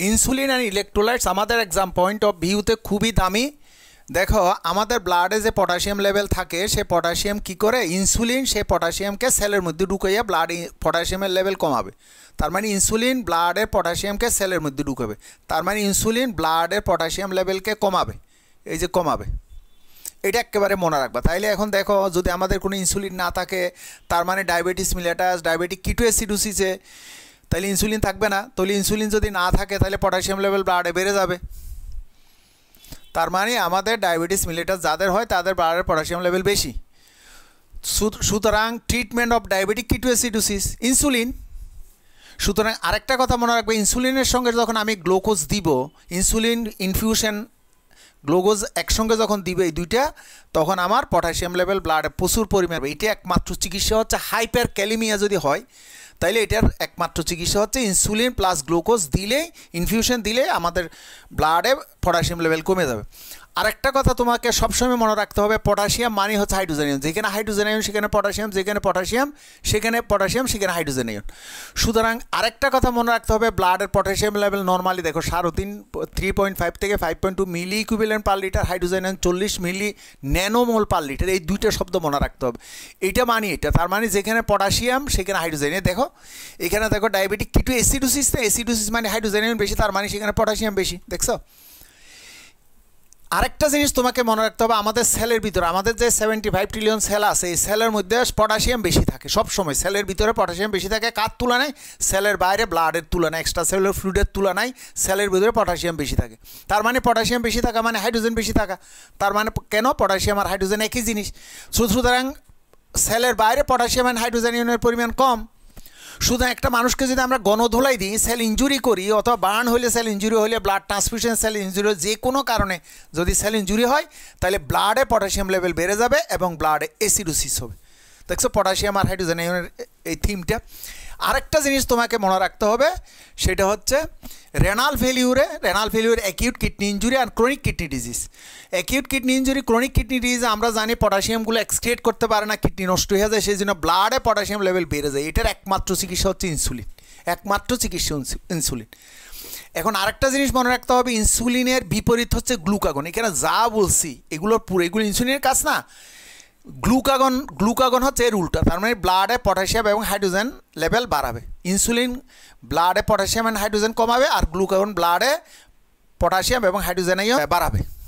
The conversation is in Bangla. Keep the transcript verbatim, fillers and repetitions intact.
ইনসুলিন আর ইলেকট্রোলাইটস আমাদের এক্সাম পয়েন্ট অফ ভিউতে খুবই দামি। দেখো আমাদের ব্লাডে যে পটাশিয়াম লেভেল থাকে সে পটাশিয়াম কি করে, ইনসুলিন সে পটাশিয়ামকে সেলের মধ্যে ঢুকাইয়া ব্লাড পটাশিয়ামের লেভেল কমাবে। তার মানে ইনসুলিন ব্লাডের পটাশিয়ামকে সেলের মধ্যে ঢুকাবে, তার মানে ইনসুলিন ব্লাডের পটাশিয়াম লেভেলকে কমাবে, এই যে কমাবে, এটা একেবারে মনে রাখবা। তাইলে এখন দেখো যদি আমাদের কোনো ইনসুলিন না থাকে তার মানে ডায়াবেটিস মিলেটাস, ডায়াবেটিক কিটোএসিডোসিসে, তাহলে ইনসুলিন থাকবে না। তাহলে ইনসুলিন যদি না থাকে তাহলে পটাশিয়াম লেভেল ব্লাডে বেড়ে যাবে। তার মানে আমাদের ডায়াবেটিস মিলেটাস যাদের হয় তাদের ব্লাডের পটাশিয়াম লেভেল বেশি। সুতরাং treatment of diabetic ketoacidosis insulin. সুতরাং আরেকটা কথা মনে রাখবে, ইনসুলিনের সঙ্গে যখন আমি গ্লুকোজ দিব, ইনসুলিন ইনফিউশন গ্লুকোজ একসঙ্গে যখন দিবে এই দুইটা, তখন আমার পটাশিয়াম লেভেল ব্লাডে প্রচুর পরিমাণে, এটা একমাত্র চিকিৎসা হচ্ছে হাইপার ক্যালিমিয়া যদি হয়, তাইলে এটার একমাত্র চিকিৎসা হচ্ছে ইনসুলিন প্লাস গ্লুকোজ দিলেই, ইনফিউশন দিলে আমাদের ব্লাডে পটাশিয়াম লেভেল কমে যাবে। আরেকটা কথা তোমাকে সবসময় মনে রাখতে হবে, পটাশিয়াম মানে হচ্ছে হাইড্রোজেন আয়ন, যেখানে হাইড্রোজেন আয়ন সেখানে পটাশিয়াম, যেখানে পটাশিয়াম সেখানে পটাশিয়াম, সেখানে হাইড্রোজেন আয়ন। সুতরাং আরেকটা কথা মনে রাখতে হবে, ব্লাডের পটাশিয়াম লেভেল নর্মালি দেখো সাড়ে তিন থ্রি পয়েন্ট ফাইভ থেকে five point two milli equivalent per litre, hydrogen ion চল্লিশ মিলি ন্যানোমোল পার লিটার, এই দুইটা শব্দ মনে রাখতে হবে। এইটা মানে এটা, তার মানে যেখানে পটাশিয়াম সেখানে হাইড্রোজেন। দেখো এখানে দেখো ডায়াবেটিক কিটো অ্যাসিডোসিস, না অ্যাসিডোসিস মানে হাইড্রোজেন আয়ন বেশি, তার মানে সেখানে পটাশিয়াম বেশি। দেখছো আরেকটা জিনিস তোমাকে মনে রাখতে হবে, আমাদের সেলের ভিতরে আমাদের যে সেভেন্টি ফাইভ ট্রিলিয়ন সেল আছে, এই সেলের মধ্যে পটাশিয়াম বেশি থাকে সবসময়। সেলের ভিতরে পটাশিয়াম বেশি থাকে কার তুলনায়? সেলের বাইরে ব্লাডের তুলনায়, এক্সট্রা সেলুলার ফ্লুইডের তুলনায় সেলের ভিতরে পটাশিয়াম বেশি থাকে। তার মানে পটাশিয়াম বেশি থাকা মানে হাইড্রোজেন বেশি থাকা। তার মানে কেন? পটাশিয়াম আর হাইড্রোজেন একই জিনিস। সুতরাং সেলের বাইরে পটাশিয়াম আর হাইড্রোজেন ইউনের পরিমাণ কম। শুধু একটা মানুষকে যদি আমরা গণধোলাই দিই, সেল ইঞ্জুরি করি, অথবা বার্ন হলে, সেল ইঞ্জুরি হলে, ব্লাড ট্রান্সফিউশন সেল ইঞ্জুরি, যে কোনো কারণে যদি সেল ইঞ্জুরি হয় তাহলে ব্লাডে পটাশিয়াম লেভেল বেড়ে যাবে এবং ব্লাডে অ্যাসিডোসিস হবে। দেখছো পটাশিয়াম আর হাইড্রোজেন আয়নের এই থিমটা। আরেকটা জিনিস তোমাকে মনে রাখতে হবে, সেটা হচ্ছে রেনাল ফেলিউরে, renal failure acute kidney injury আর chronic kidney disease. Acute kidney injury, chronic kidney disease আমরা জানি পটাশিয়ামগুলো এক্সক্রিয়েট করতে পারে না, কিডনি নষ্ট হয়ে যায়, সেই জন্য ব্লাডে পটাশিয়াম লেভেল বেড়ে যায়। এটার একমাত্র চিকিৎসা হচ্ছে ইনসুলিন, একমাত্র চিকিৎসা ইনসুলিন। এখন আরেকটা জিনিস মনে রাখতে হবে, ইনসুলিনের বিপরীত হচ্ছে গ্লুকাগন। এখানে যা বলছি এগুলোর পুরো, এগুলো ইনসুলিনের কাজ না। গ্লুকাগন, গ্লুকাগন হচ্ছে এর উল্টা, তার মানে ব্লাডে পটাশিয়াম এবং হাইড্রোজেন লেভেল বাড়াবে। ইনসুলিন ব্লাডে পটাশিয়াম এবং হাইড্রোজেন কমাবে, আর গ্লুকাগন ব্লাডে পটাশিয়াম এবং হাইড্রোজেন বাড়াবে।